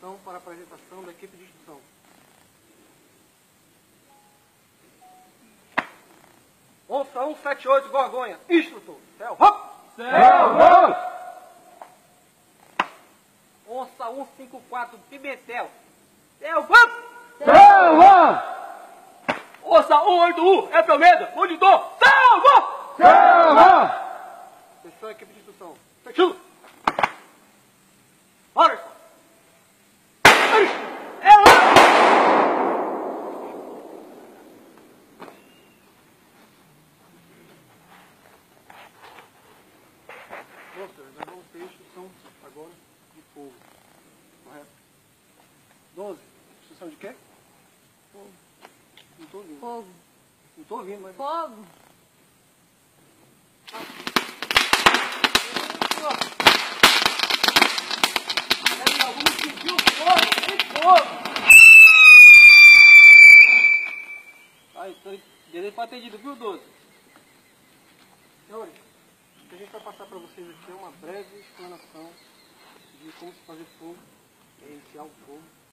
instrução para a apresentação da equipe de instrução. Onça 178 Gorgonha, instrutor. Selva! Selva! Onça 154 Pimentel. Selva! Selva! Onça 181 é Pelmedo, monitor. Selva! Selva! Atenção, equipe de instrução. Fechado! Bora, pessoal! É lá! Bom, senhores, nós vamos ter instrução agora de fogo. Correto? 12. Instrução de quê? Fogo. Não estou ouvindo. Fogo. Não estou ouvindo, mas... Fogo. Vamos sentir o fogo! Tem fogo! Aí, estou direito para atendido, viu, 12? Senhores, o que a gente vai passar para vocês aqui é uma breve explanação de como se fazer fogo, iniciar o fogo.